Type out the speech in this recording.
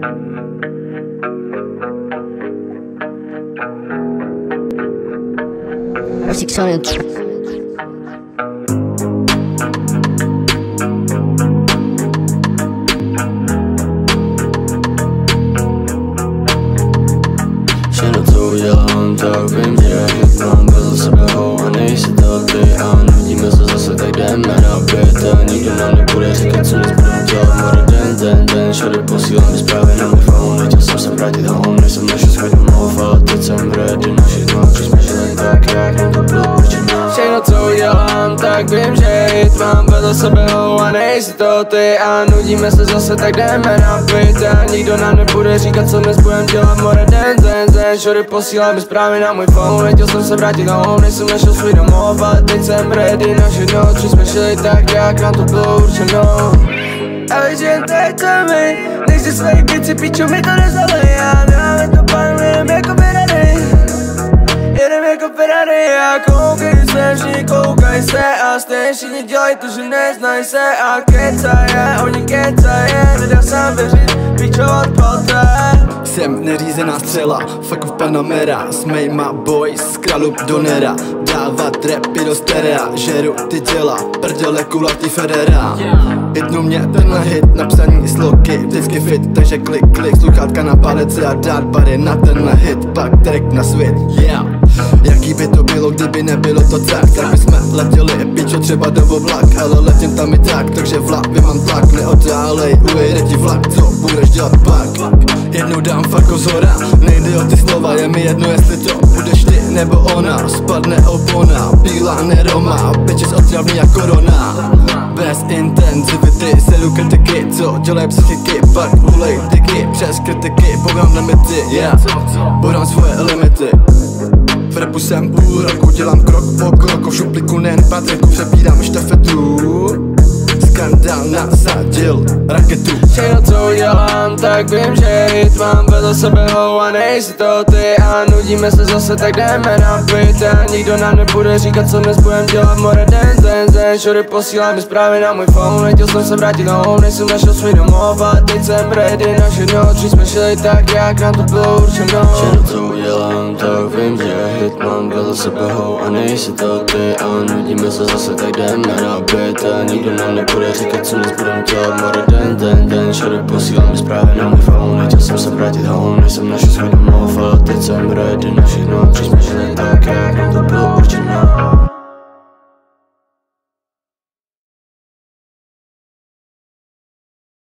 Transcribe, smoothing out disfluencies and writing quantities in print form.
Všechno co udělám, tak vím, že mám vedle sebe ho a nejsi to ty. A nudíme se zase, tak jdeme na pět. A nikdo nám nebude říkat, co nic budem dělat. More den, všude posílám mi zprávy na můj phone. Nechtěl jsem se vrátit home, než jsem našel svůj domov. Ale teď jsem ready na všechno, když jsme žili tak, jak nám to bylo určeno. Všechno co udělám, tak vím, že hit mám vedle sebe ho a nejsi to ty. A nudíme se zase, tak jdeme na pět. A nikdo nám nebude říkat, co dnes budem dělat. More den, všude posílám mi zprávy na můj phone. Nechtěl jsem se vrátit home, než jsem našel svůj domov. Ale teď jsem ready na všechno, když jsme žili tak, jak nám to bylo určeno. A víš, jen teď se mi, nechci své bici, piču, mi to nezalej. A dáme to panu, jedem jako Ferrari. Jedem jako Ferrari a koukej se, všichni koukaj se. A stejně všichni dělají to, že neznají se. A kecaje, oni kecaje, nedá sám věřit, pičo, odpalte. Jsem neřízená střela, fuck v Panamera. S mejma boys, z Kralup do Nera. Dávat rapy do stereo, žeru ty děla, prdele kulatý Ferrera. Hitnu mě tenhle hit, napsaný sloky, vždycky fit. Takže klik, sluchátka na palece a dát bary na tenhle hit. Pak track na svět, yeah. Jaký by to bylo, kdyby nebylo to tak bychom letěli, pičo, třeba do oblak. Ale letím tam i tak, takže v hlavě mám tlak. Neodálej, ujede ti vlak, co budeš dělat pak? Jednou dám farko zhora, nejde o ty slova, je mi jedno, jestli to budeš ty nebo ona. Spadne opona, bílá neroma, bitches otravný jak korona. Bez intenzivity, sedu kritiky, co dělej psychiky. Pak hulej tyky, přes kritiky, bohám limity, yeah. Bohám svoje limity. V rapu jsem půl roku, dělám krok po kroku. V šuplíku nejen Patriku, přebírám štafetu. Skandál nasadil raketu. Všechno co udělám, tak vím, že hit mám vedle sebe ho a nejsi to ty. A nudíme se zase, tak jdeme na pět. A nikdo nám nebude říkat, co dnes budem dělat. More den, všude posílám mi zprávy na můj phone. Nechtěl jsem se vrátit home, než jsem našel svůj domov. A teď jsem ready na všechno, když jsme žili tak, jak nám to bylo určeno. Všechno co udělám, tak vím, že hit mám vedle sebe ho a nejsi to ty. A nudíme se zase, tak jdeme na pět. A nikdo nám nebude říkat, co dnes budem dělat. More den, všude posílám mi zprávy na můj phone. Nechtěl jsem se vrátit home, než jsem našel svůj domov. Ale teď jsem ready na všechno, když jsme žili tak, jak nám to bylo určeno.